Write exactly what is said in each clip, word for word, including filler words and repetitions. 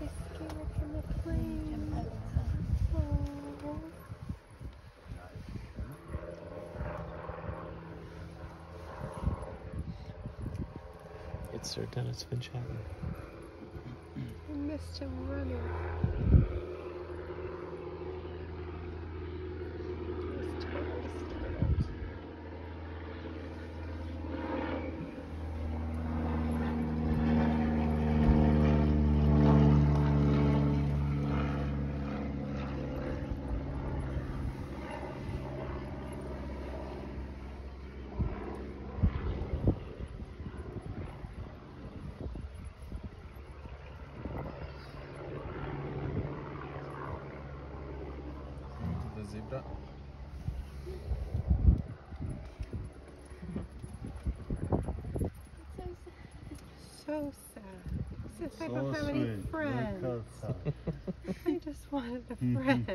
scared from the plane. Oh. It's Sir Dennis Finchhatten. I missed him running. Zebra. So sad. Since I So don't have any sweet. friends. Very sad. I just wanted a friend.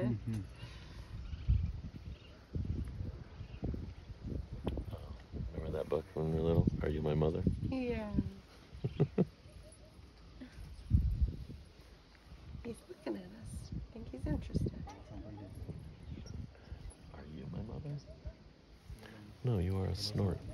Remember that book when we were little? Are You My Mother? Yeah. He's looking at us. I think he's interested. Are you my mother? No, you are a snort.